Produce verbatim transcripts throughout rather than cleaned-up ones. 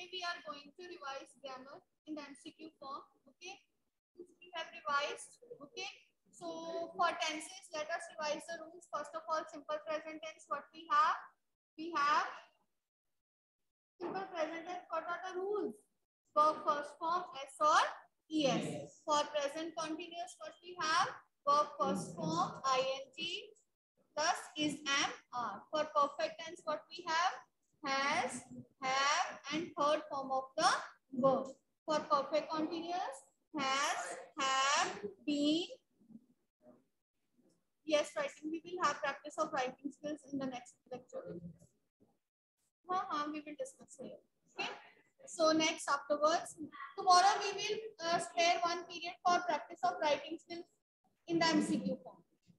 Today we are going to revise grammar in the M C Q form. Okay, we have revised. Okay, so for tenses, let us revise the rules. First of all, simple present tense. What we have? We have simple present tense. What are the rules? Verb first form S or E S. Yes. For present continuous, what we have? Verb first form ing plus is, am, are. For perfect tense, what we have? Has, have, and third form of the verb. For perfect continuous, has, have, been. Yes, writing. We will have practice of writing skills in the next lecture. Uh -huh, we will discuss here. Okay. So next afterwards, tomorrow we will uh, spare one period for practice of writing skills in the M C Q form.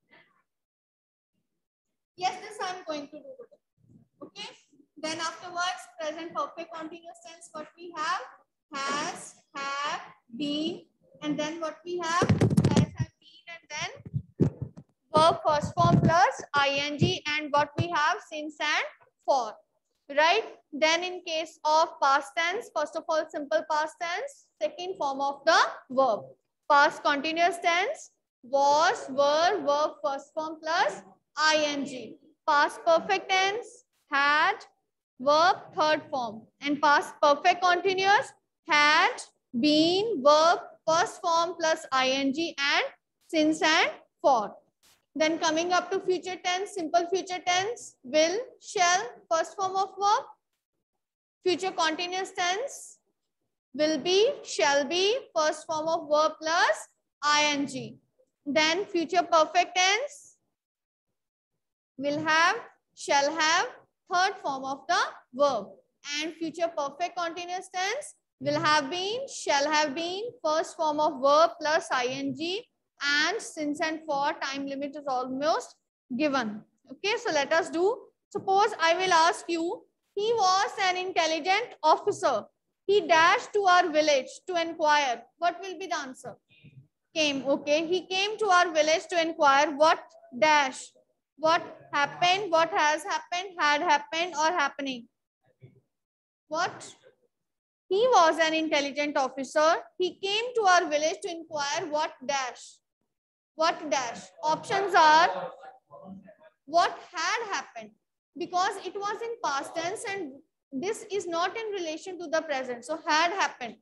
Yes, this I am going to do today. Okay. Then afterwards, present perfect continuous tense. What we have? Has, have, been, and then what we have? Has, have, been, and then verb first form plus ing, and what we have? Since and for. Right? Then in case of past tense, first of all, simple past tense, second form of the verb. Past continuous tense, was, were, verb first form plus ing. Past perfect tense, had, verb third form. And past perfect continuous, had, been, verb first form plus ing, and since and for. Then coming up to future tense, simple future tense, will, shall, first form of verb. Future continuous tense, will be, shall be, first form of verb plus ing. Then future perfect tense, will have, shall have, third form of the verb. And future perfect continuous tense, will have been, shall have been, first form of verb plus ing, and since and for. Time limit is almost given. Okay, so let us do. Suppose I will ask you, he was an intelligent officer. He dashed to our village to inquire. What will be the answer? Came. Okay, he came to our village to inquire what dash. What happened, what has happened, had happened, or happening. What? He was an intelligent officer. He came to our village to inquire what dash. What dash? Options are what had happened, because it was in past tense and this is not in relation to the present. So had happened.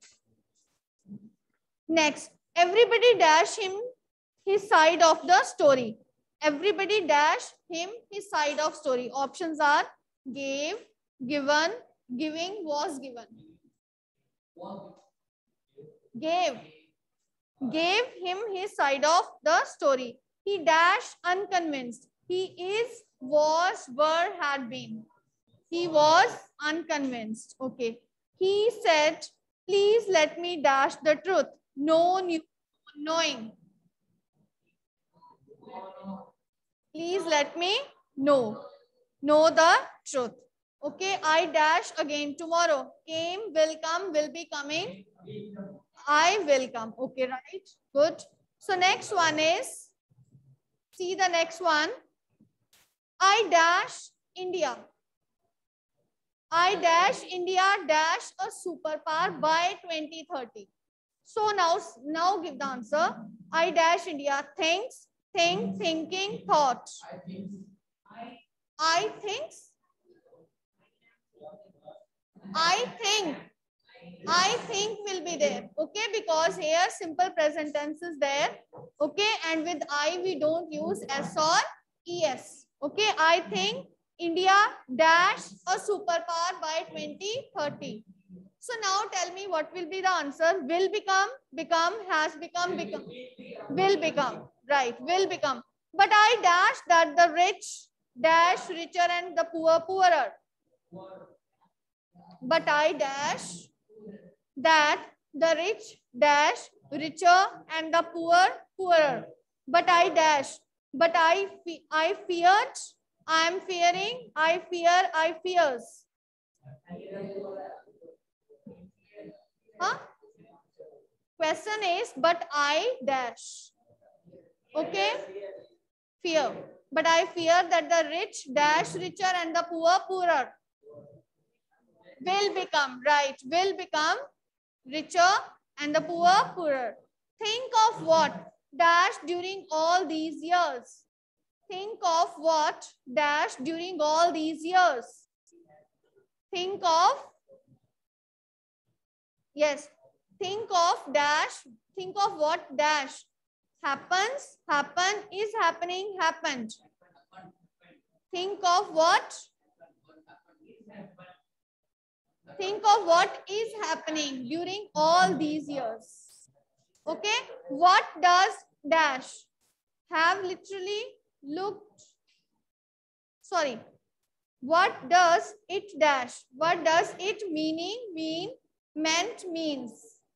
Next, everybody dash him his side of the story. Everybody dash him his side of story. Options are gave, given, giving, was given. Gave. Gave him his side of the story. He dashed unconvinced. He is, was, were, had been. He was unconvinced. Okay. He said, please let me dash the truth. No new knowing. Please let me know. Know the truth. Okay. I dash again tomorrow. Came, will come, will be coming. I will come. Okay, right? Good. So next one is, see the next one. I dash India. I dash India dash a superpower by twenty thirty. So now, now give the answer. I dash India thinks, think, thinking, thought. I thinks. I think. I think will be there. Okay, because here simple present tense is there. Okay, and with I we don't use S or E S. Okay, I think India dash a superpower by twenty thirty. So now tell me what will be the answer. Will become, become, has become, become, will become. Right, will become. But I dash that the rich dash richer and the poor poorer. But I dash that the rich dash richer and the poor poorer. But I dash. But I I feared. I am fearing. I fear. I fears. Huh? Question is, but I dash. Okay? Fear. But I fear that the rich dash richer and the poor poorer. Will become, right. Will become richer and the poor poorer. Think of what dash during all these years. Think of what dash during all these years. Think of, yes, think of dash, think of what dash happens, happen, is happening, happened. Think of what, think of what is happening during all these years. Okay, what does dash have literally looked, sorry, what does it dash, what does it meaning mean, meant means,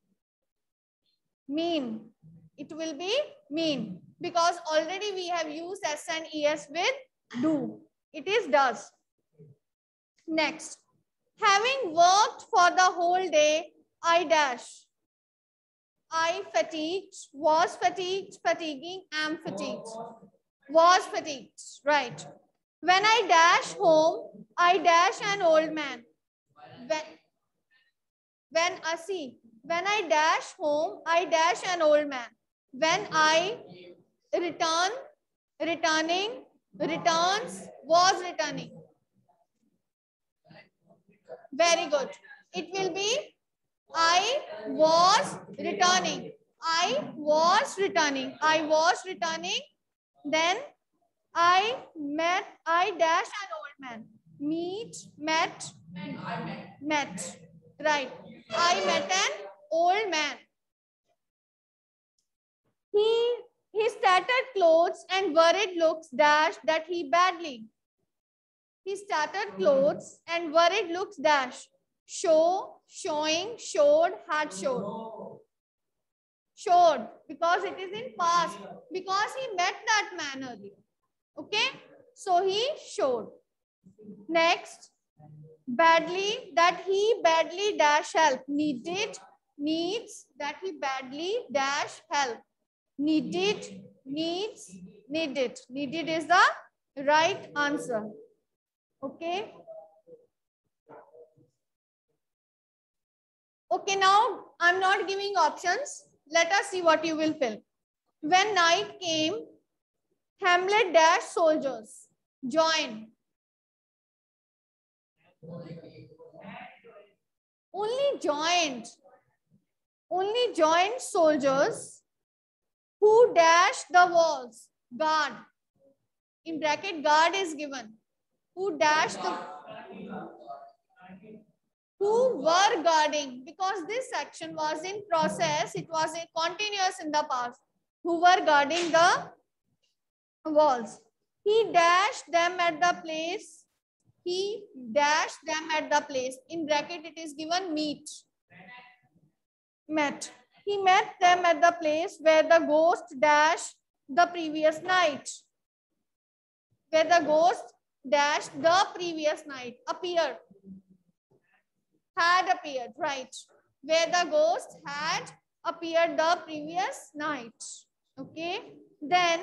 mean, it will be mean, because already we have used S and E S with do, it is does. Next, having worked for the whole day, I dash. I fatigued, was fatigued, fatiguing, am fatigued. Was fatigued, right. When I dash home, I dash an old man. When, when I see, when I dash home, I dash an old man. When I return, returning, returns, was returning. Very good. It will be I was returning. I was returning. I was returning. Then I met, I dash an old man. Meet, met, met. Right. I met an old man. He, his tattered clothes and worried looks dash that he badly. His tattered clothes and worried looks dash. Show, showing, showed, had showed. Showed, because it is in past, because he met that man earlier. Okay, so he showed. Next, badly, that he badly dash help. Needed, needs, that he badly dash help. Needed, needs, needed. Needed is the right answer. Okay. Okay, now I'm not giving options. Let us see what you will fill. When night came, Hamlet dash soldiers. Join. Only joined. Only joined soldiers who dash the walls. Guard. In bracket, guard is given. Who dash the... Who were guarding, because this section was in process, it was a continuous in the past. Who were guarding the walls. He dashed them at the place. He dashed them at the place. In bracket, it is given meet. Met. He met them at the place where the ghost dashed the previous night. Where the ghost dashed the previous night. Appeared. Had appeared, right. Where the ghost had appeared the previous night. Okay. Then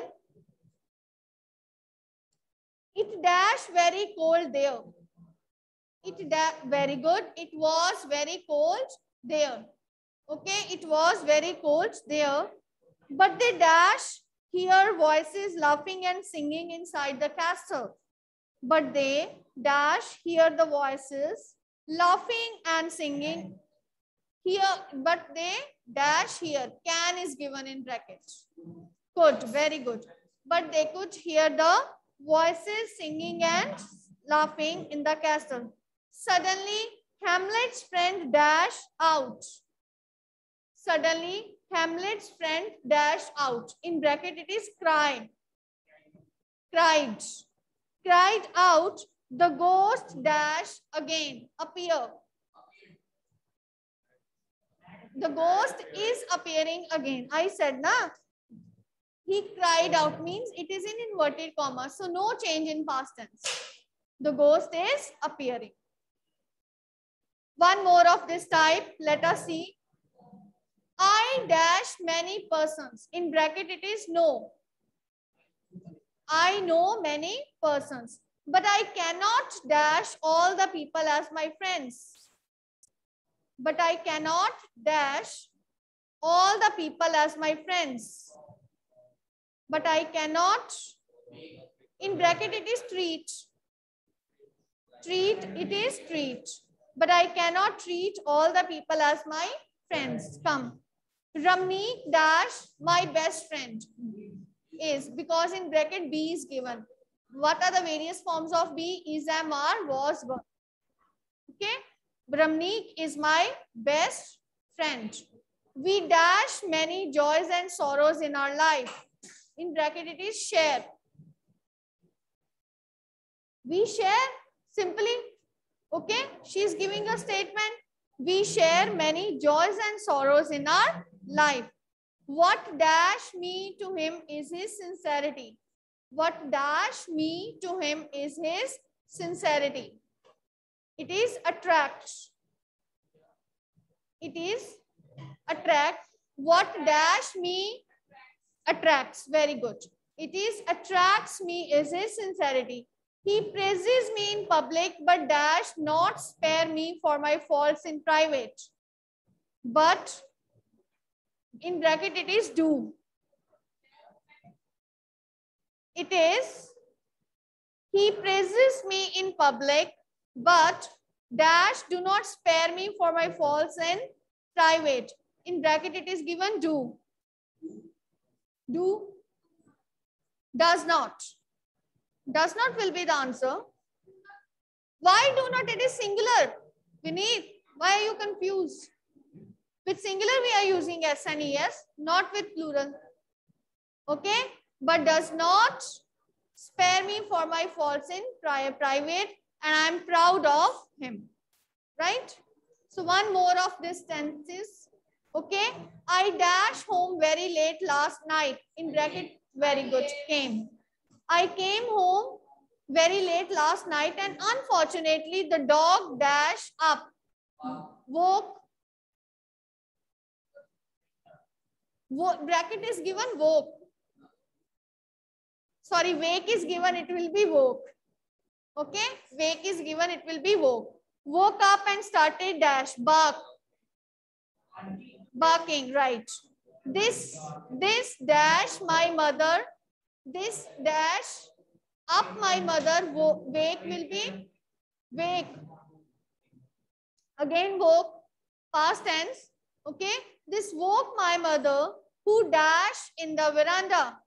it dashed very cold there. It da very good. It was very cold there. Okay. It was very cold there. But they dash hear voices laughing and singing inside the castle. But they dash hear the voices laughing and singing here, but they dash here. Can is given in brackets. Good, very good. But they could hear the voices singing and laughing in the castle. Suddenly, Hamlet's friend dash out. Suddenly, Hamlet's friend dash out. In bracket, it is cried. Cried. Cried out. The ghost dash again, appear. The ghost is appearing again. I said, na? He cried out means it is in inverted commas. So no change in past tense. The ghost is appearing. One more of this type. Let us see. I dash many persons. In bracket, it is know. I know many persons. But I cannot dash all the people as my friends. but I cannot dash all the people as my friends. But I cannot, in bracket it is treat. Treat, it is treat. But I cannot treat all the people as my friends. Come. Ramneek dash my best friend is, because in bracket B is given. What are the various forms of be? Is, am, are, was, were. Okay. Ramneek is my best friend. We dash many joys and sorrows in our life. In bracket it is share. We share simply. Okay. She is giving a statement. We share many joys and sorrows in our life. What dash me to him is his sincerity. What dash me to him is his sincerity. It is attract. It is attract. What dash me attracts. Very good. It is attracts me is his sincerity. He praises me in public, but dash not spare me for my faults in private. But in bracket it is do. It is, he praises me in public, but dash do not spare me for my faults in private. In bracket it is given do. Do. Does not. Does not will be the answer. Why do not? It is singular. Vineet, why are you confused? With singular we are using S and E S, not with plural. Okay. But does not spare me for my faults in private, and I am proud of him. Right? So one more of this tenses. Okay. I dash home very late last night. In bracket, very good. Came. I came home very late last night, and unfortunately the dog dashed up. Woke. Woke. Bracket is given woke. Sorry, wake is given, it will be woke. Okay, wake is given, it will be woke. Woke up and started dash, bark. Barking, right. This, this dash my mother, this dash up my mother, wake will be wake. Again woke, past tense. Okay, this woke my mother who dash in the veranda.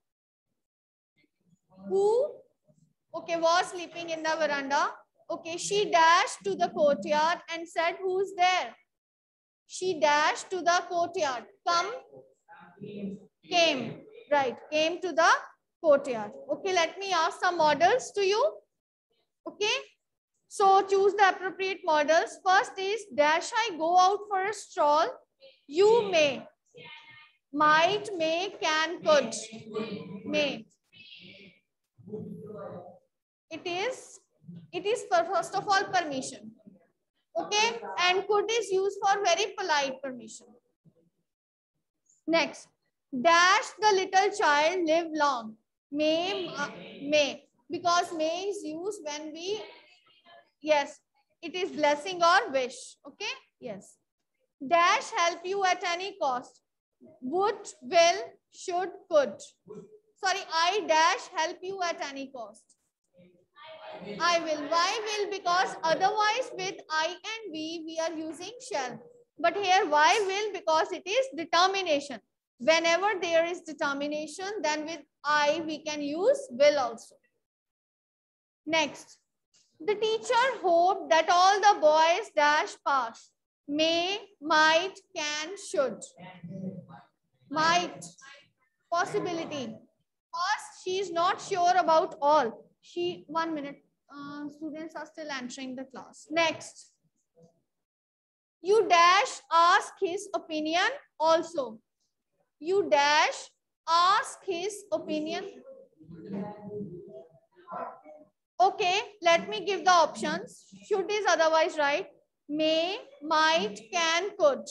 Who, okay, was sleeping in the veranda. Okay, she dashed to the courtyard and said, who's there? She dashed to the courtyard. Come, came, right, came to the courtyard. Okay, let me ask some models to you. Okay, so choose the appropriate models. First is, dash I go out for a stroll? You may. Might, may, can, could. May. It is, it is for first of all permission. Okay, and could is used for very polite permission. Next, dash the little child live long. May, uh, may, because may is used when we, yes, it is blessing or wish. Okay, yes. Dash help you at any cost. Would, will, should, could. Sorry, I dash help you at any cost. I will. Why will? Because otherwise with I and we, we are using shall. But here why will? Because it is determination. Whenever there is determination, then with I we can use will also. Next, the teacher hoped that all the boys dash pass. May, might, can, should. Might, possibility. Because she is not sure about all. She, one minute, uh, students are still entering the class. Next, you dash ask his opinion also. You dash ask his opinion. Okay, let me give the options. Should is otherwise right. May, might, can, could.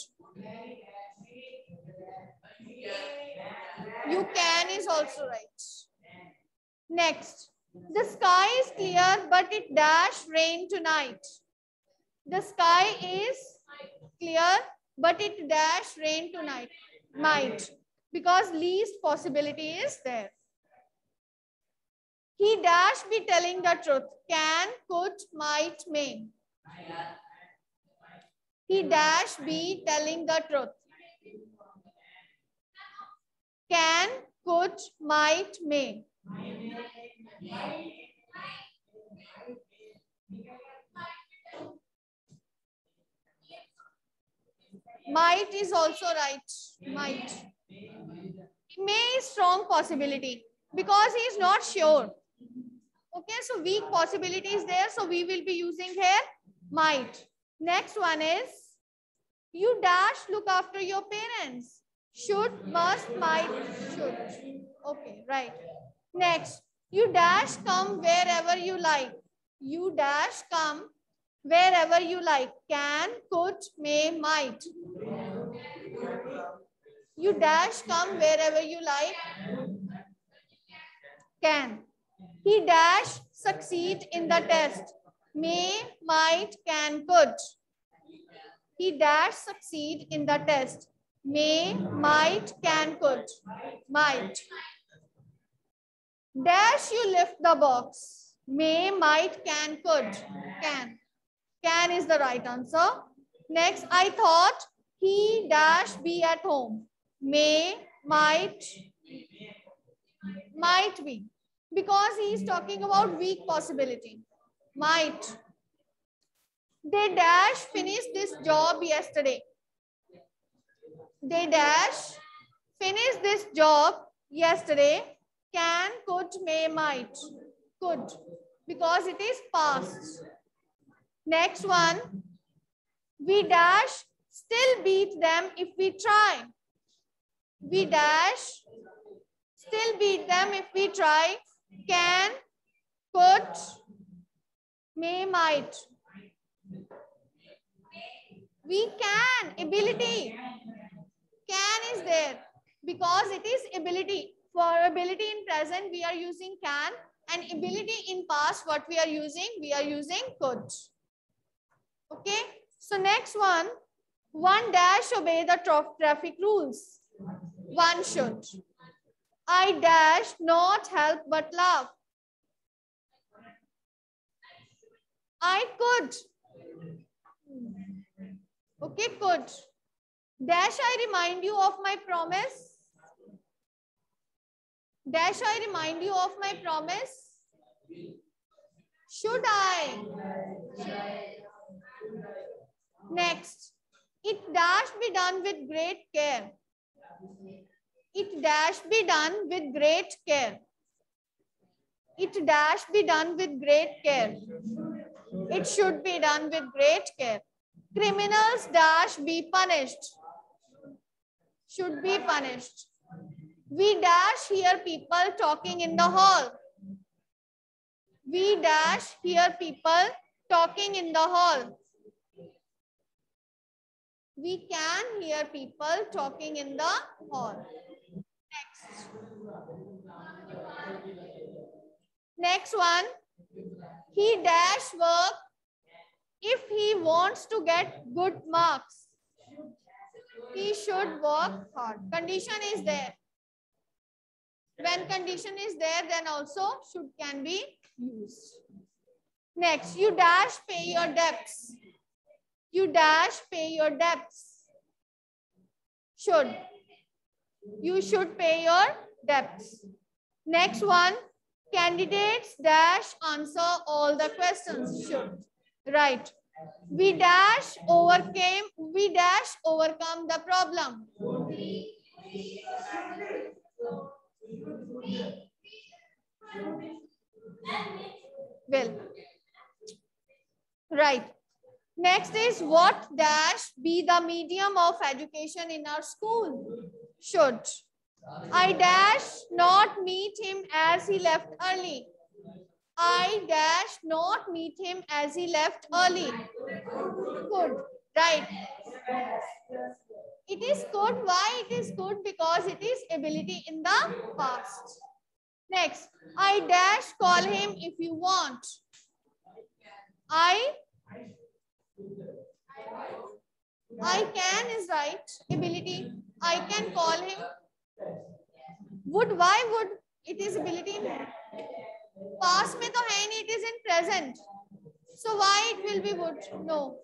You can is also right. Next, the sky is clear, but it dash rain tonight. The sky is clear, but it dash rain tonight. Might, because least possibility is there. He dash be telling the truth. Can, could, might, may. He dash be telling the truth. Can, could, might, may. Might is also right. Might. May is strong possibility because he is not sure. Okay, so weak possibility is there. So we will be using here might. Next one is you dash look after your parents. Should, must, might, should. Okay, right. Next, you dash come wherever you like. You dash come wherever you like. Can, could, may, might. You dash come wherever you like. Can. He dash succeed in the test. May, might, can, could. He dash succeed in the test. May, might, can, could. Might. Dash you lift the box. May, might, can, could. Can. Can is the right answer. Next, I thought he dash be at home. May, might, might be. Because he is talking about weak possibility. Might. They dash finished this job yesterday. They dash finished this job yesterday. Can, could, may, might. Could. Because it is past. Next one. We dash still beat them if we try. We dash still beat them if we try. Can, could, may, might. We can, ability. Can is there because it is ability. For ability in present, we are using can, and ability in past, what we are using? We are using could. Okay. So next one, one dash obey the traffic rules. One should. I dash not help but laugh. I could. Okay, could. Dash I remind you of my promise. Dash I remind you of my promise. Should I? Next. It dash be done with great care. It dash be done with great care. It dash be done with great care. It should be done with great care. Criminals dash be punished. Should be punished. We dash hear people talking in the hall. We dash hear people talking in the hall. We can hear people talking in the hall. Next. Next one. He dash work if he wants to get good marks. He should work hard. Condition is there. When condition is there, then also should can be used. Next, you dash pay your debts. You dash pay your debts. Should. You should pay your debts. Next one, candidates dash answer all the questions. Should. Right. We dash overcame, we dash overcome the problem. Well, right. Next is what dash be the medium of education in our school? Should. I dash not meet him as he left early. I dash not meet him as he left early. Could. Right. It is could. Why it is could? Because it is ability in the past. Next, I dash call him if you want. I I can is right. Ability. I can call him. Would, why would? It is ability in past में तो है नहीं, it is in present. So why it will be would? No.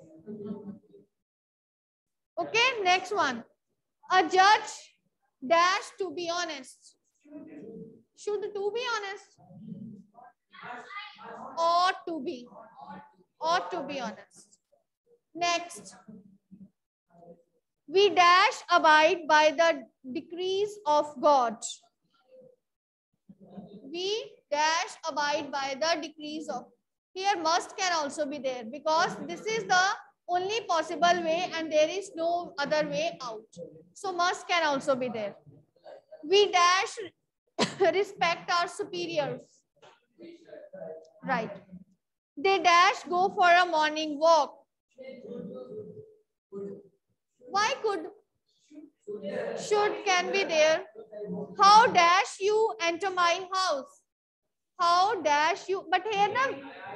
Okay, next one. A judge dash to be honest. Should to be honest? Ought to be. Ought to be honest. Next. We dash abide by the decrees of God. We dash abide by the decrees of. Here must can also be there because this is the only possible way and there is no other way out. So must can also be there. We dash respect our superiors. Right. They dash go for a morning walk. Why could? Should can be there. How dash you enter my house? How dash you? But here now,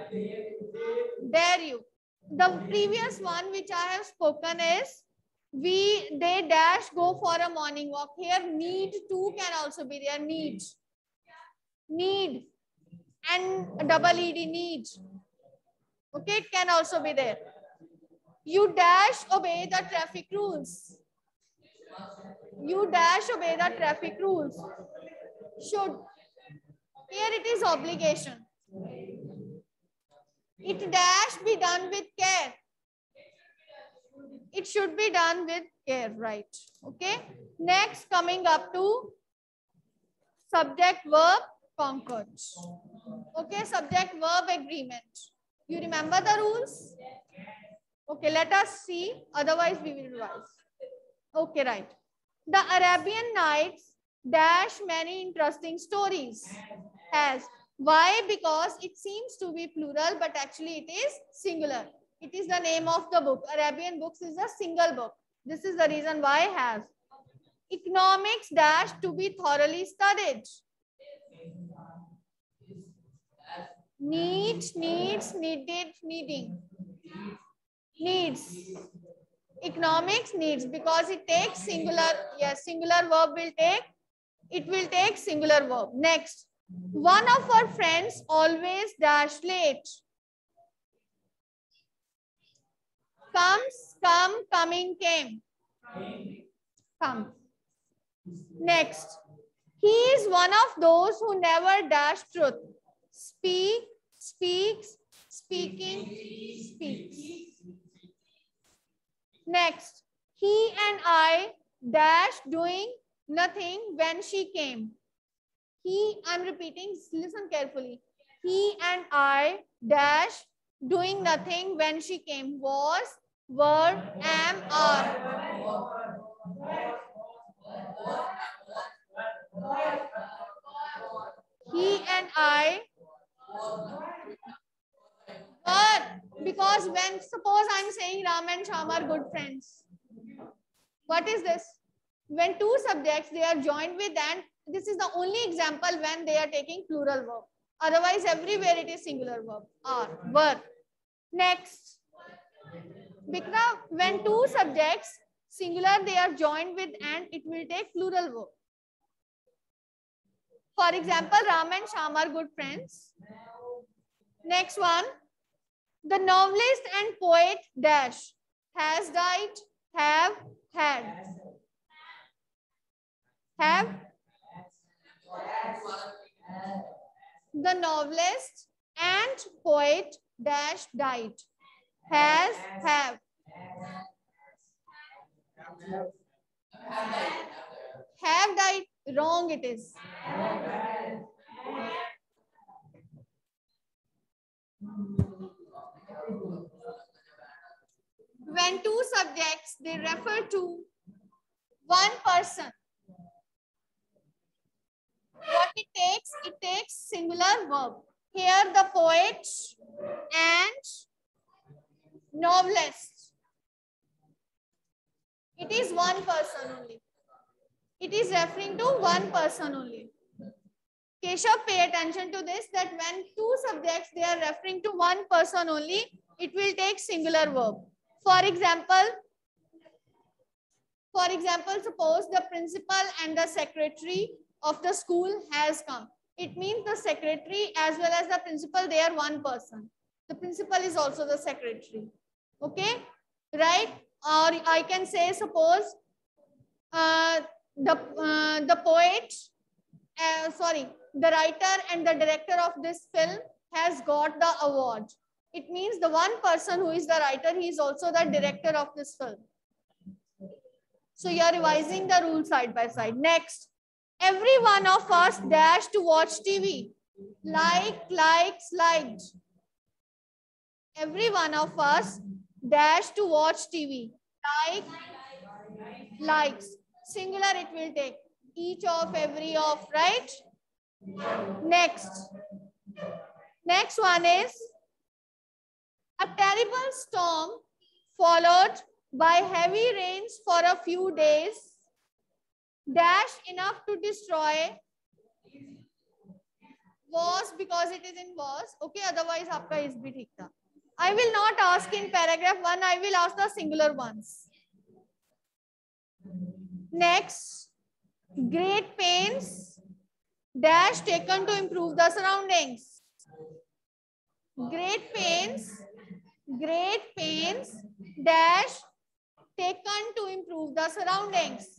dare you. The previous one which I have spoken is we they dash go for a morning walk. Here need to can also be there. Need. Need. And double ed need. Okay, it can also be there. You dash obey the traffic rules. You dash obey the traffic rules. Should. Here it is obligation. It dash be done with care. It should be done with care, right? Okay. Next, coming up to subject verb concord. Okay, subject verb agreement. You remember the rules? Okay, let us see. Otherwise, we will revise. Okay, right. The Arabian Nights dash many interesting stories. Has. Why? Because it seems to be plural, but actually it is singular. It is the name of the book. Arabian Books is a single book. This is the reason why has. Economics dash to be thoroughly studied. Need, needs, needed, needing. Needs. Economics needs because it takes singular. Yes, singular verb will take. It will take singular verb. Next. One of our friends always dash late. Comes, come, coming, came. Come. Next. He is one of those who never dash truth. Speak, speaks, speaking, speaks. Next. He and I dash doing nothing when she came. He, I'm repeating, listen carefully. He and I dash doing nothing when she came. Was, were, am, are. He and I were, because when, suppose I'm saying Ram and Shyam are good friends. What is this? When two subjects, they are joined with and this is the only example when they are taking plural verb. Otherwise, everywhere it is singular verb. Are, were. Next. Because when two subjects, singular, they are joined with and it will take plural verb. For example, Ram and Shyam are good friends. Next one. The novelist and poet dash has died, have, had. Have. The novelist and poet dash died. Has, have. Have died. Wrong it is. When two subjects, they refer to one person. What it takes? It takes singular verb. Here the poet and novelist. It is one person only. It is referring to one person only. Keshav, pay attention to this, that when two subjects, they are referring to one person only, it will take singular verb. For example, For example, suppose the principal and the secretary of the school has come. It means the secretary as well as the principal, they are one person. The principal is also the secretary. Okay, right? Or I can say, suppose uh, the uh, the poet, uh, sorry, the writer and the director of this film has got the award. It means the one person who is the writer, he is also the director of this film. So you are revising the rules side by side. Next, every one of us dash to watch T V. Like, likes, liked. Every one of us dash to watch T V. Like, likes. Singular it will take. Each of, every of, right? Next. Next one is a terrible storm followed by heavy rains for a few days. Dash enough to destroy. Was because it is in was. Okay, otherwise आपका is भी ठीक था. I will not ask in paragraph one. I will ask the singular ones. Next, great pains dash taken to improve the surroundings. Great pains, great pains dash taken to improve the surroundings.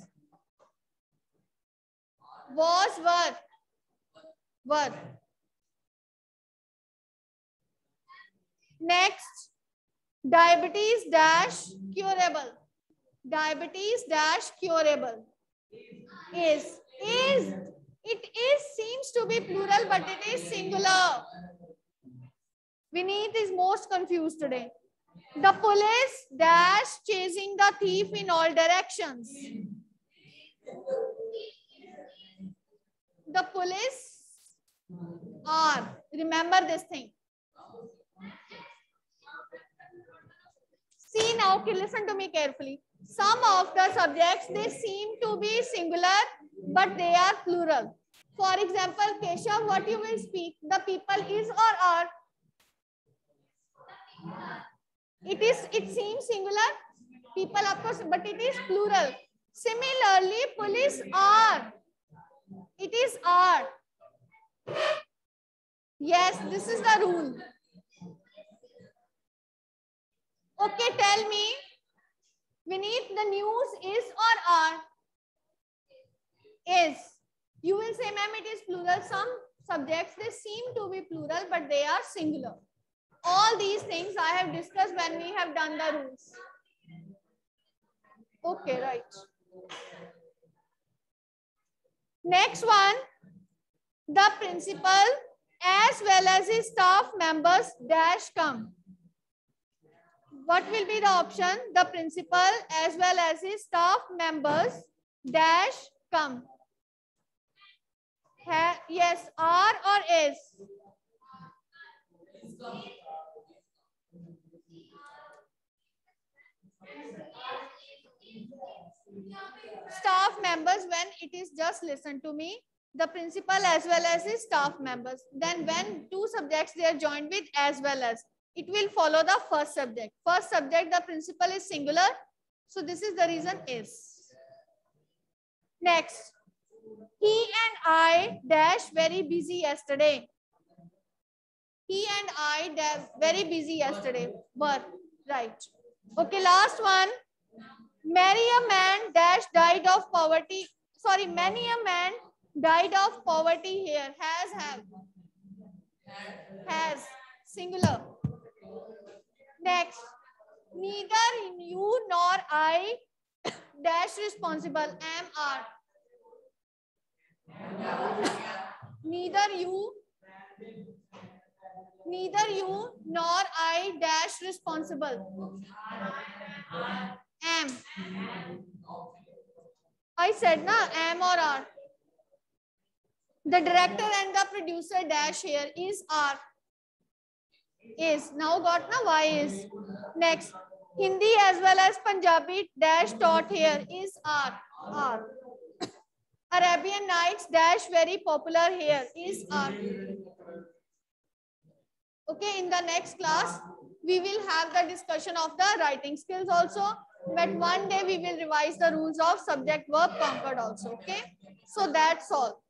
Was, were, were. Next, diabetes dash curable. Diabetes dash curable. Is, is, it is seems to be plural, but it is singular. Vineet is most confused today. The police dash chasing the thief in all directions. The police are, remember this thing. See now, listen to me carefully. Some of the subjects, they seem to be singular, but they are plural. For example, Keshav, what you will speak, the people is or are? It is, it seems singular, people of course, but it is plural. Similarly, police are, it is are. Yes, this is the rule. Okay, tell me, Vineet, the news is or are? Is. You will say, ma'am, it is plural. Some subjects, they seem to be plural, but they are singular. All these things I have discussed when we have done the rules. Okay, right. Next one, the principal as well as his staff members dash come. What will be the option? The principal as well as his staff members dash come. Ha, yes, are or is? Staff members, when it is just listen to me, the principal as well as his staff members. Then when two subjects they are joined with as well as, it will follow the first subject. First subject, the principal is singular. So this is the reason is. Next, he and I dash very busy yesterday. He and I dash very busy yesterday. Were, right. Okay, last one. Many a man dash died of poverty. Sorry, many a man died of poverty here. Has, have. Has, singular. Next, neither you nor I dash responsible. Am, are. Neither you, neither you nor I dash responsible. Am. I said na, am or are. The director and the producer dash here is are. Is. Now got na, why is. Next, Hindi as well as Punjabi dash taught here is are. Are. Arabian Nights dash very popular here is are. Okay, in the next class We will have the discussion of the writing skills also. But one day we will revise the rules of subject verb concord also. Okay. So that's all.